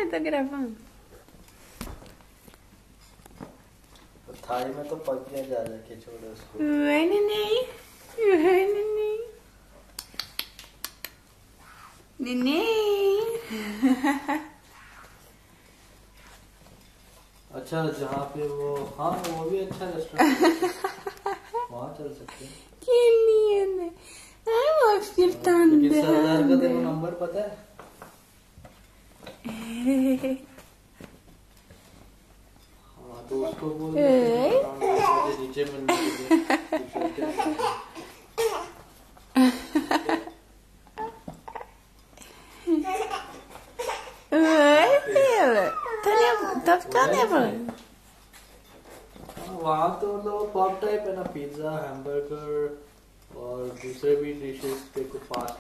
तो गिरावा थाली में तो पक गया, जा के छोड़ो उसको। नहीं अच्छा, जहाँ पे वो, हाँ वो भी अच्छा रेस्टोरेंट वहाँ चल सकते हैं। लेकिन सरदार का तेरे को नंबर पता है? हाँ तो उसको बोल नीचे मिलने के लिए। वहाँ तो मतलब पब टाइप है ना, पिज्जा, हैमबर्गर और दूसरे भी डिशेस पे को फास्ट